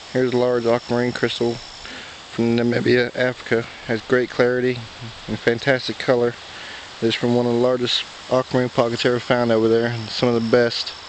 Here's a large aquamarine crystal from Namibia, Africa. Has great clarity and fantastic color. It's from one of the largest aquamarine pockets ever found over there, and some of the best.